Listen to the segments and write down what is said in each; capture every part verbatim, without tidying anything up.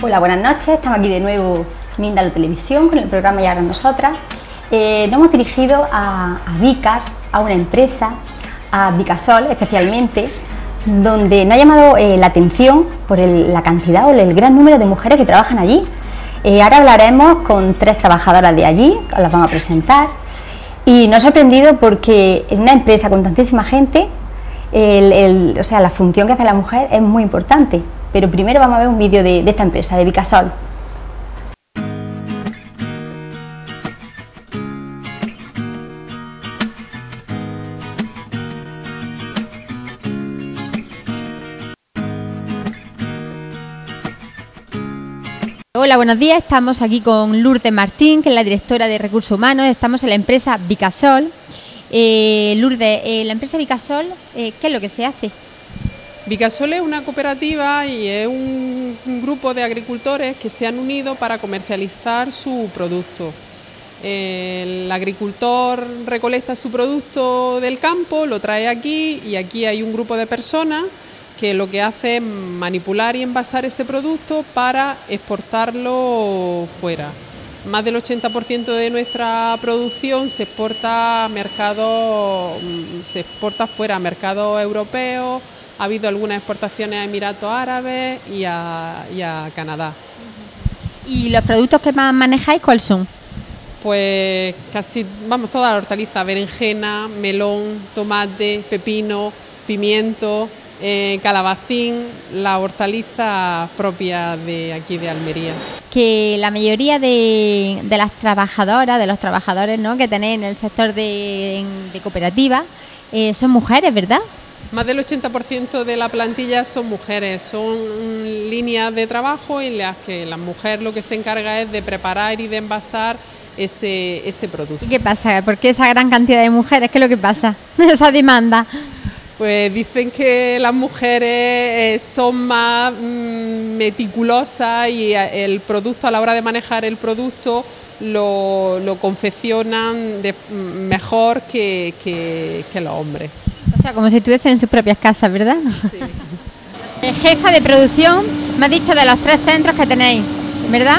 Hola, buenas noches. Estamos aquí de nuevo en Indalo Televisión con el programa Y Ahora Nosotras. Eh, nos hemos dirigido a, a Vícar, a una empresa, a Vicasol especialmente, donde nos ha llamado eh, la atención por el, la cantidad o el gran número de mujeres que trabajan allí. Eh, ahora hablaremos con tres trabajadoras de allí, os las vamos a presentar, y nos ha sorprendido porque en una empresa con tantísima gente, el, el, o sea, la función que hace la mujer es muy importante. Pero primero vamos a ver un vídeo de, de esta empresa, de Vicasol. Hola, buenos días. Estamos aquí con Lourdes Martín, que es la directora de Recursos Humanos. Estamos en la empresa Vicasol. Eh, Lourdes, eh, la empresa Vicasol, eh, ¿qué es lo que se hace? Vicasol es una cooperativa y es un, un grupo de agricultores que se han unido para comercializar su producto. El agricultor recolecta su producto del campo, lo trae aquí y aquí hay un grupo de personas que lo que hace es manipular y envasar ese producto para exportarlo fuera. Más del ochenta por ciento de nuestra producción se exporta a mercados, se exporta fuera, a mercados europeos. Ha habido algunas exportaciones a Emiratos Árabes y a, y a Canadá. ¿Y los productos que más manejáis cuáles son? Pues casi, vamos, todas las hortalizas: berenjena, melón, tomate, pepino, pimiento, eh, calabacín, la hortaliza propia de aquí de Almería. Que la mayoría de, de las trabajadoras, de los trabajadores, ¿no?, que tenéis en el sector de, de cooperativa, eh, son mujeres, ¿verdad? Más del ochenta por ciento de la plantilla son mujeres, son líneas de trabajo en las que la mujer lo que se encarga es de preparar y de envasar ese, ese producto. ¿Y qué pasa? ¿Por qué esa gran cantidad de mujeres? ¿Qué es lo que pasa? Esa demanda. Pues dicen que las mujeres eh, son más mmm, meticulosas y el producto, a la hora de manejar el producto, lo, lo confeccionan de, mejor que, que, que los hombres. O sea, como si estuviesen en sus propias casas, ¿verdad? Sí. Jefa de producción, me has dicho de los tres centros que tenéis, ¿verdad?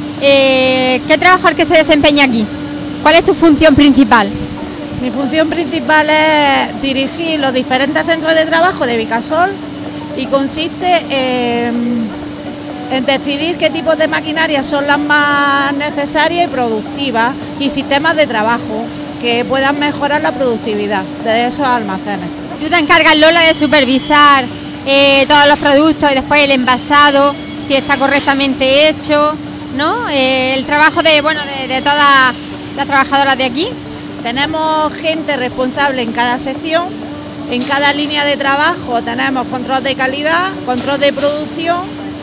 Eh, ¿Qué trabajo es el que se desempeña aquí? ¿Cuál es tu función principal? Mi función principal es dirigir los diferentes centros de trabajo de Vicasol y consiste en, en decidir qué tipos de maquinarias son las más necesarias y productivas y sistemas de trabajo que puedan mejorar la productividad de esos almacenes. Tú te encargas, Lola, de supervisar eh, todos los productos y después el envasado, si está correctamente hecho, ¿no? Eh, el trabajo de, bueno, de, de todas las trabajadoras de aquí. Tenemos gente responsable en cada sección, en cada línea de trabajo tenemos control de calidad, control de producción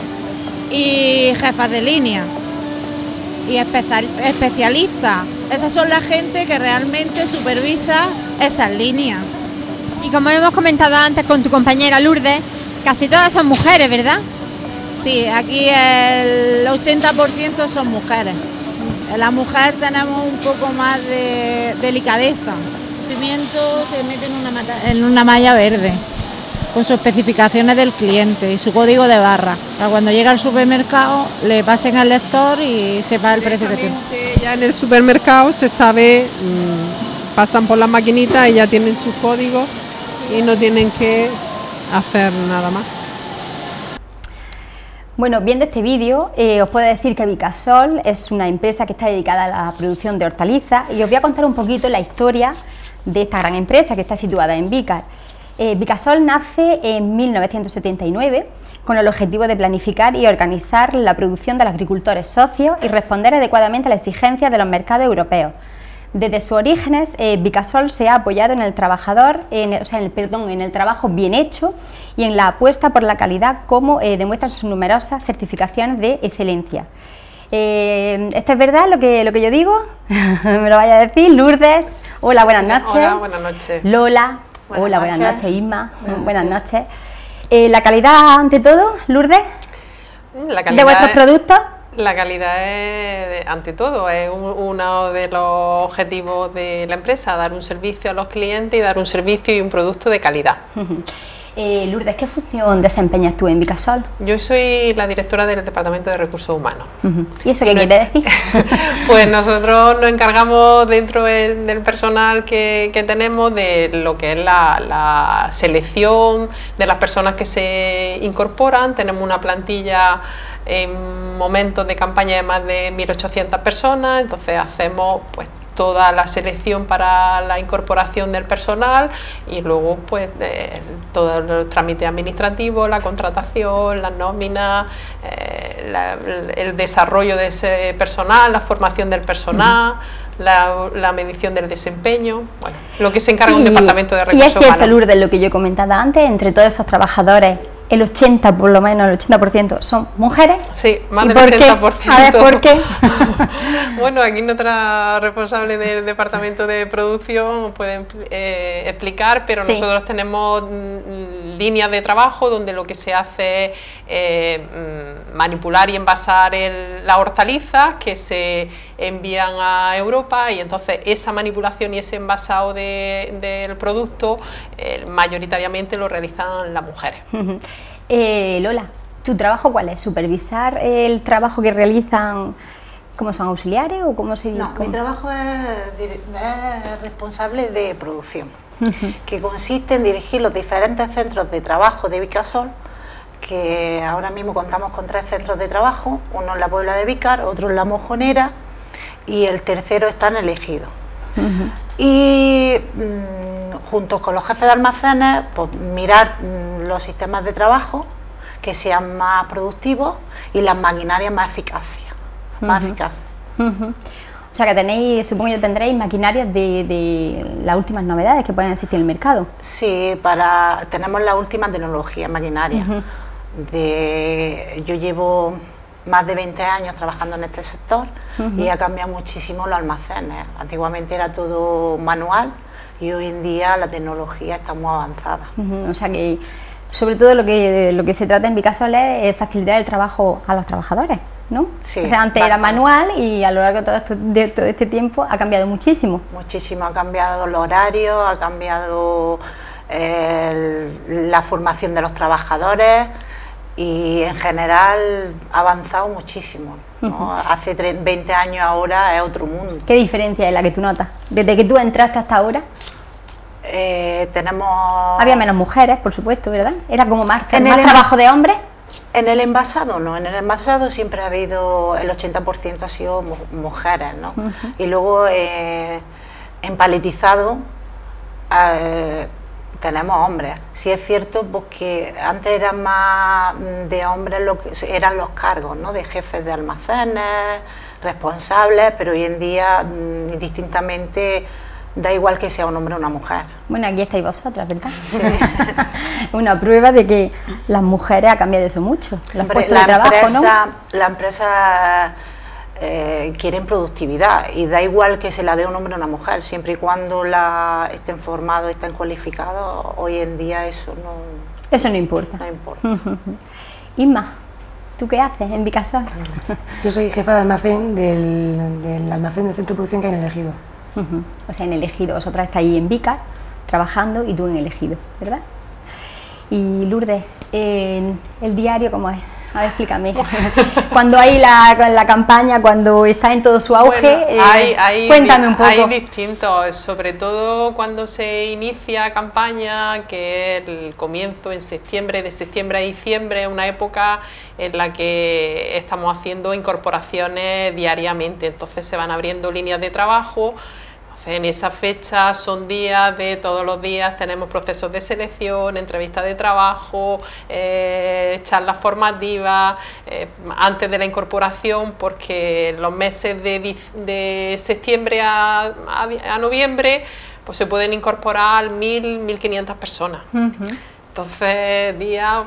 y jefas de línea y especialistas. Esas son la gente que realmente supervisa esas líneas. Y como hemos comentado antes con tu compañera Lourdes, casi todas son mujeres, ¿verdad? Sí, aquí el ochenta por ciento son mujeres. En la mujer tenemos un poco más de delicadeza. El pimiento se mete en una, mata, en una malla verde, con sus especificaciones del cliente y su código de barra. Para cuando llega al supermercado le pasen al lector y sepa el precio que tiene. Ya en el supermercado se sabe, mmm, pasan por las maquinitas y ya tienen sus códigos y no tienen que hacer nada más. Bueno, viendo este vídeo eh, os puedo decir que Vicasol es una empresa que está dedicada a la producción de hortalizas y os voy a contar un poquito la historia de esta gran empresa que está situada en Vícar. Eh, Vicasol nace en mil novecientos setenta y nueve con el objetivo de planificar y organizar la producción de los agricultores socios y responder adecuadamente a las exigencias de los mercados europeos. Desde sus orígenes, eh, Vicasol se ha apoyado en el trabajador, en, o sea, en el, perdón, en el trabajo bien hecho y en la apuesta por la calidad, como eh, demuestran sus numerosas certificaciones de excelencia. Eh, ¿Esto es verdad lo que, lo que yo digo? Me lo vaya a decir. Lourdes, hola, buenas noches. Hola, buenas noches. Lola, buenas hola, noches. buenas noches. Isma, buenas, buenas noches. noches. Eh, ¿La calidad ante todo, Lourdes? La calidad ¿De vuestros es... productos? La calidad es, ante todo, es un, uno de los objetivos de la empresa, dar un servicio a los clientes y dar un servicio y un producto de calidad. Eh, Lourdes, ¿qué función desempeñas tú en Vicasol? Yo soy la directora del Departamento de Recursos Humanos. Uh-huh. ¿Y eso qué no, quiere decir? Pues nosotros nos encargamos dentro del, del personal que, que tenemos de lo que es la, la selección de las personas que se incorporan. Tenemos una plantilla en momentos de campaña de más de mil ochocientas personas, entonces hacemos pues toda la selección para la incorporación del personal y luego pues eh, todos los trámites administrativos, la contratación, las nóminas, eh, la, el desarrollo de ese personal, la formación del personal, uh-huh. la, la medición del desempeño, bueno, lo que se encarga un departamento de recursos humanos. Y es cierto, Lourdes, lo que yo comentaba antes, entre todos esos trabajadores, el ochenta por lo menos, el ochenta por ciento son mujeres. Sí, más del por ochenta por ciento. Qué? A ver, ¿por qué? Bueno, aquí nuestra responsable del departamento de producción puede eh, explicar, pero sí. Nosotros tenemos mm, líneas de trabajo donde lo que se hace es eh, manipular y envasar el, las hortalizas que se envían a Europa, y entonces esa manipulación y ese envasado de, del producto eh, mayoritariamente lo realizan las mujeres. Uh-huh. eh, Lola, ¿tu trabajo cuál es? ¿Supervisar el trabajo que realizan como son auxiliares o cómo se dice? No, mi trabajo es, es responsable de producción, uh-huh. que consiste en dirigir los diferentes centros de trabajo de Vicasol, que ahora mismo contamos con tres centros de trabajo, uno en la Puebla de Vícar, otro en la Mojonera y el tercero está en el Ejido. Uh-huh. Y mmm, junto con los jefes de almacenes, pues mirar mmm, los sistemas de trabajo que sean más productivos y las maquinarias más eficaces. Uh-huh. más eficaces. Uh-huh. O sea que tenéis, supongo que tendréis maquinarias de, de las últimas novedades que pueden existir en el mercado. Sí, para, tenemos la última tecnología maquinaria. Uh-huh. de, yo llevo más de veinte años trabajando en este sector, uh-huh. y ha cambiado muchísimo los almacenes. Antiguamente era todo manual y hoy en día la tecnología está muy avanzada. Uh-huh. O sea que sobre todo lo que, lo que se trata en Vicasol es facilitar el trabajo a los trabajadores, ¿no? Sí, o sea, antes bastante. Era manual y a lo largo de todo, esto, de todo este tiempo ha cambiado muchísimo. Muchísimo, ha cambiado los horarios, ha cambiado el, la formación de los trabajadores y en general ha avanzado muchísimo, ¿no? Uh-huh. Hace veinte años ahora es otro mundo. ¿Qué diferencia es la que tú notas? Desde que tú entraste hasta ahora. Eh, tenemos... Había menos mujeres, por supuesto, ¿verdad? Era como más, en más el trabajo de hombres. En el envasado no, en el envasado siempre ha habido, el ochenta por ciento ha sido mu mujeres, ¿no? Uh-huh. Y luego eh, en paletizado eh, tenemos hombres. Sí es cierto porque antes eran más de hombres lo que eran los cargos, ¿no? De jefes de almacenes, responsables, pero hoy en día mmm, distintamente da igual que sea un hombre o una mujer. Bueno, aquí estáis vosotras, ¿verdad? Sí. Una prueba de que las mujeres ha cambiado eso mucho, los puestos la de trabajo, empresa, ¿no? La empresa eh, quieren productividad y da igual que se la dé un hombre o una mujer, siempre y cuando la estén formados, estén cualificados, hoy en día eso no... Eso no importa. No importa. Inma, ¿tú qué haces en Vicasol? Yo soy jefa de almacén del, del almacén del centro de producción que hay en el Ejido. Uh-huh. O sea, en el Ejido, vosotras estáis ahí en Vícar trabajando y tú en el Ejido, ¿verdad? Y Lourdes, eh, el diario, ¿cómo es? A ver, explícame. Cuando hay la, la campaña, cuando está en todo su auge, bueno, eh, hay, hay, cuéntame un poco. Hay distintos, sobre todo cuando se inicia campaña, que es el comienzo en septiembre, de septiembre a diciembre, una época en la que estamos haciendo incorporaciones diariamente, entonces se van abriendo líneas de trabajo. En esa fecha son días de todos los días, tenemos procesos de selección, entrevistas de trabajo, eh, charlas formativas, eh, antes de la incorporación, porque los meses de, de septiembre a, a, a noviembre pues se pueden incorporar mil, mil quinientas personas. Uh-huh. Entonces, día,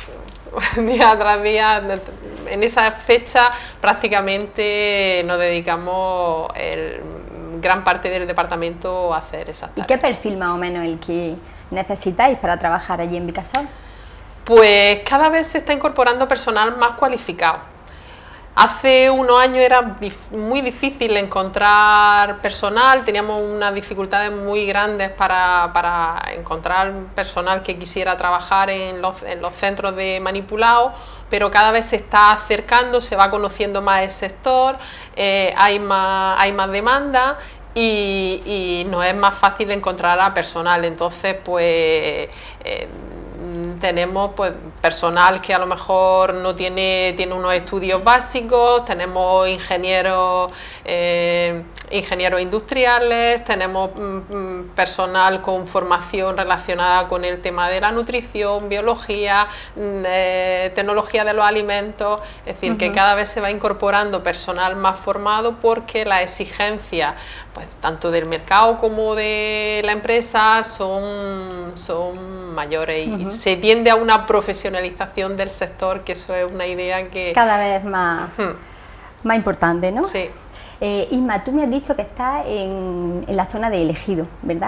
día tras día, en esa fecha prácticamente nos dedicamos el gran parte del departamento a hacer esas tareas. ¿Y qué perfil más o menos el que necesitáis para trabajar allí en Vicasol? Pues cada vez se está incorporando personal más cualificado. Hace unos años era dif- muy difícil encontrar personal, teníamos unas dificultades muy grandes para, para encontrar personal que quisiera trabajar en los, en los centros de manipulado, pero cada vez se está acercando, se va conociendo más el sector, eh, hay, más, hay más demanda y, y nos es más fácil encontrar a personal. Entonces, pues... Eh, tenemos pues personal que a lo mejor no tiene, tiene unos estudios básicos, tenemos ingenieros, eh, ingenieros industriales, tenemos mm, personal con formación relacionada con el tema de la nutrición, biología, eh, tecnología de los alimentos, es decir, uh-huh. que cada vez se va incorporando personal más formado porque las exigencias pues tanto del mercado como de la empresa son, son mayores y uh-huh. se tiende a una profesionalización del sector, que eso es una idea que... Cada vez más, uh-huh. más importante, ¿no? Sí. Eh, Isma, tú me has dicho que estás en, en la zona de El Ejido, ¿verdad?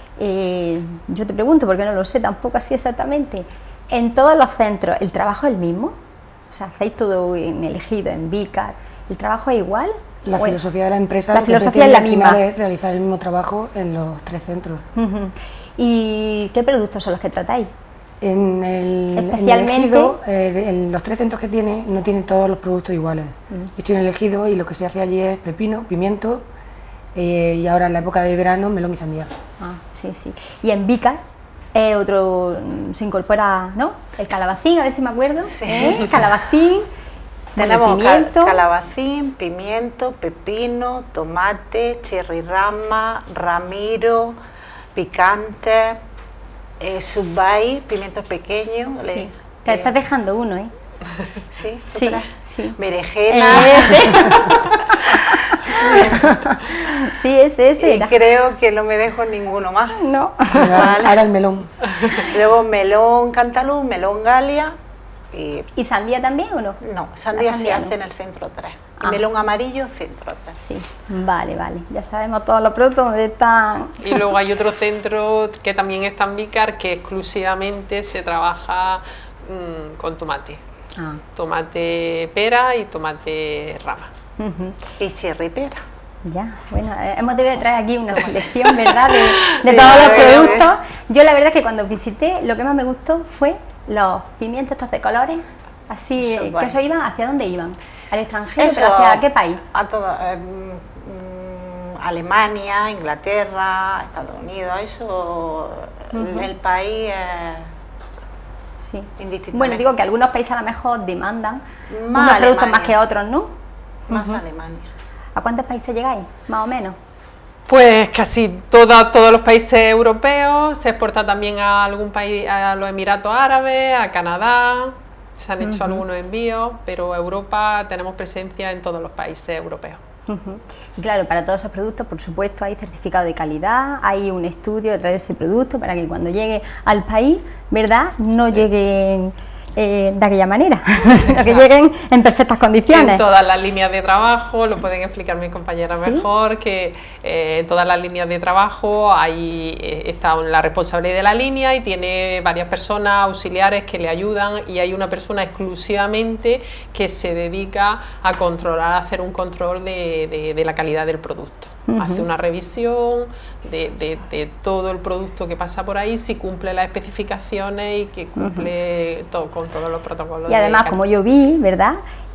Eh, yo te pregunto, porque no lo sé tampoco así exactamente, ¿en todos los centros el trabajo es el mismo? O sea, ¿hacéis todo en El Ejido, en Vícar? ¿El trabajo es igual? La Bueno, filosofía de la empresa la filosofía es la misma. Es realizar el mismo trabajo en los tres centros. Uh-huh. ¿Y qué productos son los que tratáis? En el, Especialmente, en el Ejido, eh, en los tres centros que tiene, no tienen todos los productos iguales. Uh-huh. Yo estoy en El Ejido y lo que se hace allí es pepino, pimiento eh, y ahora en la época de verano melón y sandía. Ah, sí, sí. Y en Vícar eh, otro se incorpora, ¿no? El calabacín, a ver si me acuerdo. Sí. ¿Eh? Calabacín. Tenemos pimiento. Cal calabacín, pimiento, pepino, tomate, cherry rama, ramiro, picante, eh, subai, pimientos pequeños. Sí. Le, Te eh, estás dejando uno, ¿eh? Sí, ¿tú Sí, crees? sí. Berenjena. Eh, sí, ese, ese Y era. creo que no me dejo ninguno más. No. Ahora, ahora el melón. Luego melón cantalú, melón galia. Y ¿Y sandía también o no? no, sandía, sandía se no. hace en el centro tres. Y Ah. melón amarillo, centro tres. Sí, vale, vale. Ya sabemos todos los productos donde están. Y luego hay otro centro que también está en Vícar, que exclusivamente se trabaja mmm, con tomate. Ah. Tomate pera y tomate rama. Uh-huh. Y cherry pera. Ya, bueno, eh, hemos debido traer aquí una selección, ¿verdad?, de, de Sí, todos los a ver, a ver. productos. Yo la verdad es que cuando visité, lo que más me gustó fue los pimientos estos de colores, así, Eso, que bueno. eso iban, ¿hacia dónde iban? ¿Al extranjero? Eso, ¿Pero hacia qué país? A todo, eh, mm, Alemania, Inglaterra, Estados Unidos, eso, Ujú. el país es Sí. indistintamente. Bueno, digo que algunos países a lo mejor demandan Más unos productos Alemania. más que otros, ¿no? más Ujú. Alemania. ¿A cuántos países llegáis, más o menos? Pues casi toda, todos los países europeos, se exporta también a algún país, a los Emiratos Árabes, a Canadá, se han hecho Ujú. algunos envíos, pero Europa tenemos presencia en todos los países europeos. Ujú. Y claro, para todos esos productos, por supuesto, hay certificado de calidad, hay un estudio detrás de ese producto para que cuando llegue al país, ¿verdad?, no lleguen eh, de aquella manera, sino que lleguen en perfectas condiciones. En todas las líneas de trabajo, lo pueden explicar mis compañeras ¿Sí? mejor, que eh, en todas las líneas de trabajo hay, eh, está la responsable de la línea y tiene varias personas auxiliares que le ayudan, y hay una persona exclusivamente que se dedica a controlar, a hacer un control de, de, de la calidad del producto. Ujú. Hace una revisión de, de, de todo el producto que pasa por ahí, si cumple las especificaciones y que cumple to- con todos los protocolos. Y además, de como yo vi, ¿verdad?,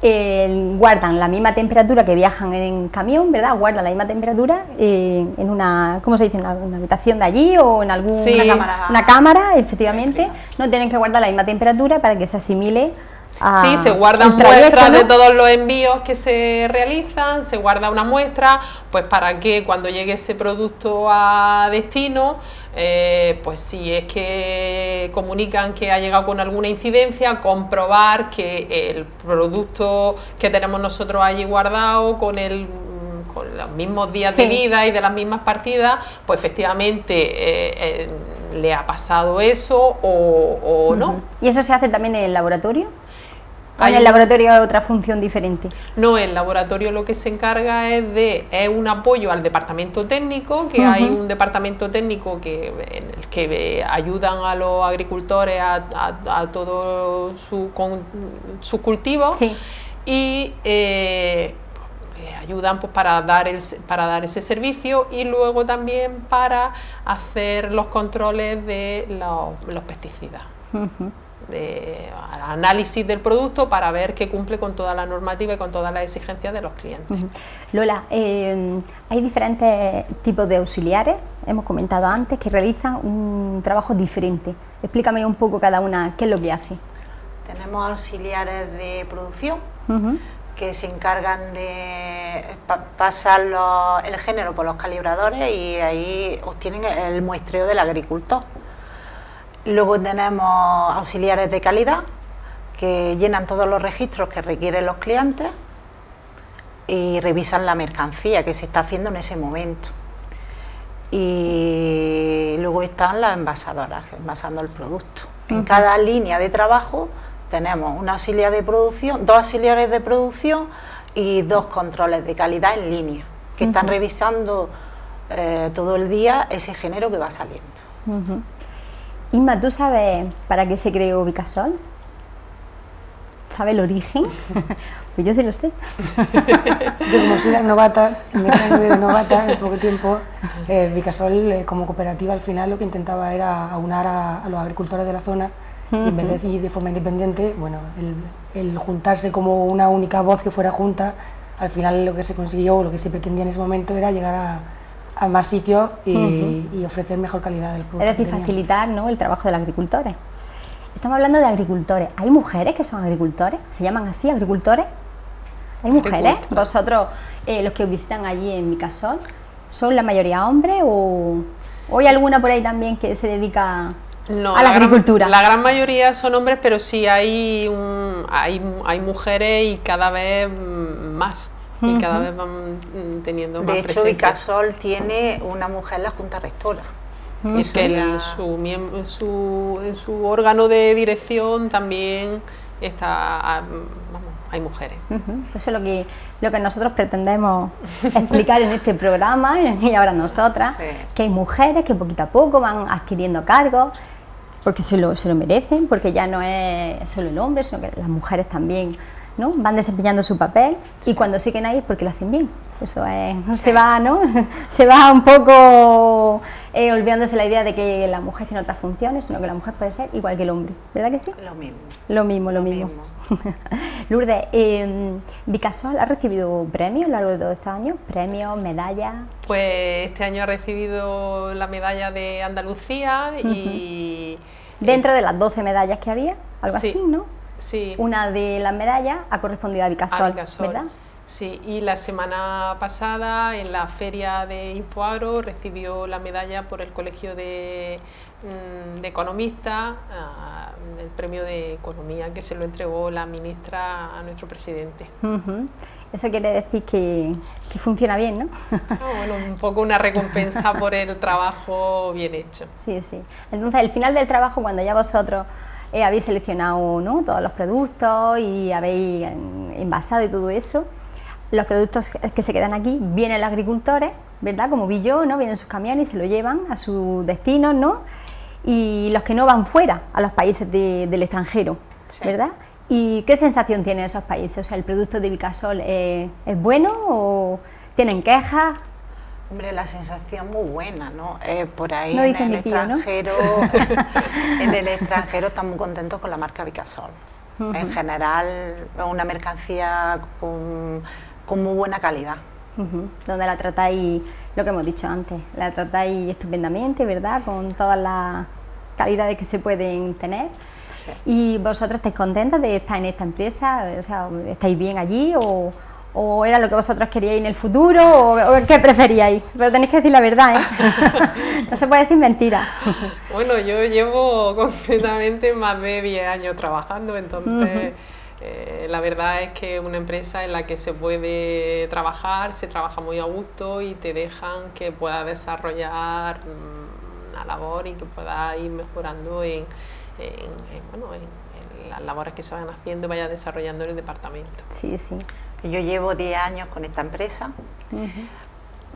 eh, guardan la misma temperatura que viajan en camión, ¿verdad?, guardan la misma temperatura eh, en una, ¿cómo se dice?, en alguna habitación de allí o en alguna Sí. cámara. una cámara, efectivamente, no tienen que guardar la misma temperatura para que se asimile a Sí, se guardan el trayecto, muestras ¿no? de todos los envíos que se realizan, se guarda una muestra, pues para que cuando llegue ese producto a destino, eh, pues si es que comunican que ha llegado con alguna incidencia, comprobar que el producto que tenemos nosotros allí guardado con el con los mismos días Sí. de vida y de las mismas partidas, pues efectivamente eh, eh, le ha pasado eso o, o no. Ujú. ¿Y eso se hace también en el laboratorio? ¿O Hay en el un- laboratorio hay otra función diferente? No, el laboratorio lo que se encarga es de es un apoyo al departamento técnico, que Ujú. hay un departamento técnico que en el que eh, ayudan a los agricultores a, a, a todo su con sus cultivos. Sí. y eh, les ayudan pues, para, dar el, para dar ese servicio y luego también para hacer los controles de los, los pesticidas. Uh-huh. De análisis del producto para ver que cumple con toda la normativa y con todas las exigencias de los clientes. Uh-huh. Lola, eh, hay diferentes tipos de auxiliares, hemos comentado antes, que realizan un trabajo diferente. Explícame un poco cada una qué es lo que hace. Tenemos auxiliares de producción, uh-huh, que se encargan de pa pasar los, el género por los calibradores y ahí obtienen el muestreo del agricultor. Luego tenemos auxiliares de calidad que llenan todos los registros que requieren los clientes y revisan la mercancía que se está haciendo en ese momento. Y luego están las envasadoras, envasando el producto. Uh-huh. En cada línea de trabajo tenemos un auxiliar de producción, dos auxiliares de producción y dos controles de calidad en línea, que uh-huh, están revisando eh, todo el día ese género que va saliendo. Uh-huh. Inma, ¿tú sabes para qué se creó Vicasol? ¿Sabes el origen? Pues yo sí lo sé. Yo como soy la novata, me quedo de novata en poco tiempo, eh, Vicasol eh, como cooperativa al final lo que intentaba era aunar a, a los agricultores de la zona, uh-huh, y en vez de ir de forma independiente, bueno, el, el juntarse como una única voz que fuera junta, al final lo que se consiguió, lo que se pretendía en ese momento era llegar a a más sitios y, uh-huh, y ofrecer mejor calidad del producto. Es decir, facilitar, ¿no?, el trabajo de los agricultores. Estamos hablando de agricultores. ¿Hay mujeres que son agricultores? ¿Se llaman así, agricultores? ¿Hay mujeres? ¿Vosotros, eh, los que os visitan allí en Vicasol, son la mayoría hombres o, o hay alguna por ahí también que se dedica no, a la, la agricultura? Gran, la gran mayoría son hombres, pero sí hay, un, hay, hay mujeres y cada vez más. Y cada vez van teniendo más presencia. De hecho, Vicasol tiene una mujer en la Junta Rectora. Uh-huh. Y que el, su, miembro, su, en su órgano de dirección también está, vamos, hay mujeres. Uh-huh. Eso es lo que, lo que nosotros pretendemos explicar en este programa y ahora nosotras, sí, que hay mujeres que poquito a poco van adquiriendo cargos, porque se lo, se lo merecen, porque ya no es solo el hombre, sino que las mujeres también, ¿no?, van desempeñando su papel, sí, y cuando siguen ahí es porque lo hacen bien. Eso es, sí, se va, ¿no? Se va un poco eh, olvidándose la idea de que la mujer tiene otras funciones, sino que la mujer puede ser igual que el hombre, ¿verdad que sí? Lo mismo. Lo mismo, lo, lo mismo. mismo. Lourdes, eh, ¿Vicasol ha recibido premios a lo largo de todos estos años? ¿Premios, medallas? Pues este año ha recibido la medalla de Andalucía, uh-huh, y... Dentro de las doce medallas que había, algo, sí, así, ¿no? Sí. Una de las medallas ha correspondido a Vicasol, a Vicasol, ¿verdad? Sí, y la semana pasada en la feria de Infoagro recibió la medalla por el Colegio de, de Economistas, uh, el premio de Economía que se lo entregó la ministra a nuestro presidente. Uh-huh. Eso quiere decir que, que funciona bien, ¿no? Ah, bueno, un poco una recompensa por el trabajo bien hecho. Sí, sí. Entonces, al final del trabajo, cuando ya vosotros Eh, habéis seleccionado, ¿no?, todos los productos y habéis envasado y todo eso, los productos que se quedan aquí vienen los agricultores, ¿verdad?, como vi yo, ¿no?, vienen sus camiones y se lo llevan a sus destinos, ¿no?, y los que no van fuera, a los países de, del extranjero, sí, ¿verdad? ¿Y qué sensación tienen esos países? O sea, ¿el producto de Vicasol eh, es bueno o tienen quejas? Hombre, la sensación muy buena, ¿no? Eh, por ahí no en el pío, extranjero, ¿no? En el extranjero están muy contentos con la marca Vicasol. Uh-huh. En general, es una mercancía con, con muy buena calidad. Uh-huh. Donde la tratáis, lo que hemos dicho antes, la tratáis estupendamente, ¿verdad? Con todas las calidades que se pueden tener. Sí. ¿Y vosotros estáis contentas de estar en esta empresa? O sea, ¿estáis bien allí o...? ¿O era lo que vosotros queríais en el futuro? ¿O, o qué preferíais? Pero tenéis que decir la verdad, ¿eh? No se puede decir mentira. Bueno, yo llevo concretamente más de diez años trabajando, entonces uh-huh, eh, la verdad es que es una empresa en la que se puede trabajar, se trabaja muy a gusto y te dejan que puedas desarrollar mmm, una labor y que puedas ir mejorando en, en, en, bueno, en, en las labores que se van haciendo y vayas desarrollando en el departamento. Sí, sí. Yo llevo diez años con esta empresa. Uh-huh.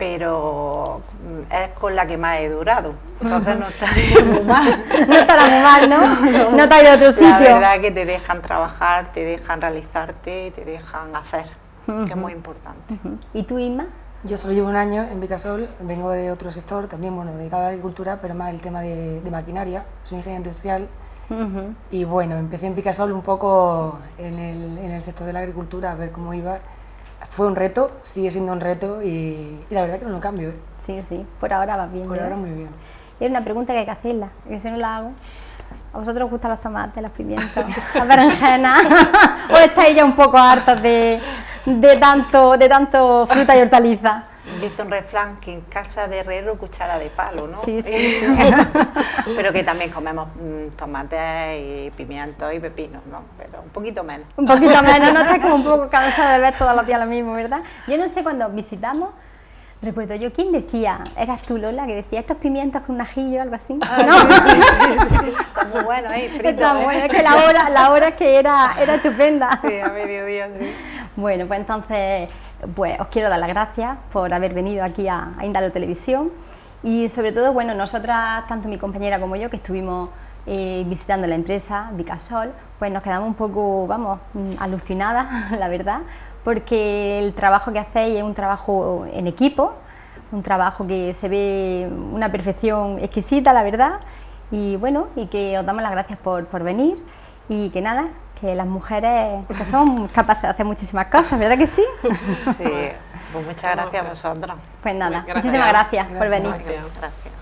pero es con la que más he durado, entonces no estaría muy mal. No estará muy mal, ¿no? No te ha ido a otro sitio. La verdad es que te dejan trabajar, te dejan realizarte y te dejan hacer, uh-huh. que es muy importante. Uh-huh. ¿Y tú, Isma? Yo solo llevo un año en Vicasol, vengo de otro sector, también bueno, dedicado a la agricultura, pero más el tema de, de maquinaria, soy ingeniero industrial. Uh-huh. Y bueno, empecé en Vicasol un poco en el, en el sector de la agricultura, a ver cómo iba. Fue un reto, sigue siendo un reto y, y la verdad que no lo cambio. ¿eh? Sí, sí, por ahora va bien. Por ¿eh? ahora muy bien. Y es una pregunta que hay que hacerla, que si no la hago. ¿A vosotros os gustan los tomates, los pimientos, las berenjenas? ¿O estáis ya un poco hartos de, de, tanto, de tanto fruta y hortaliza? Dice un refrán que en casa de herrero cuchara de palo, ¿no? Sí, sí, sí. Pero que también comemos mmm, tomates y pimientos y pepinos, ¿no? Pero un poquito menos. Un poquito menos, no estás como un poco cansada de ver todos los días lo mismo, ¿verdad? Yo no sé, cuando visitamos, recuerdo yo, ¿quién decía? ¿Eras tú, Lola, que decía estos pimientos con un ajillo, algo así? Ah, ¿no? Sí, sí, sí, sí. Está muy bueno, ¿eh? Frito, Está ¿eh? bueno, es que la hora, la hora es que era, era estupenda. Sí, a mediodía, sí. Bueno, pues entonces, pues os quiero dar las gracias por haber venido aquí a, a Indalo Televisión y sobre todo, bueno, nosotras, tanto mi compañera como yo, que estuvimos eh, visitando la empresa Vicasol, pues nos quedamos un poco, vamos, alucinadas, la verdad, porque el trabajo que hacéis es un trabajo en equipo, un trabajo que se ve una perfección exquisita, la verdad, y bueno, y que os damos las gracias por, por venir y que nada, que las mujeres que somos capaces de hacer muchísimas cosas, ¿verdad que sí? Sí, pues muchas gracias a vosotros. Pues nada, Gracias. muchísimas gracias por venir. Gracias. Gracias.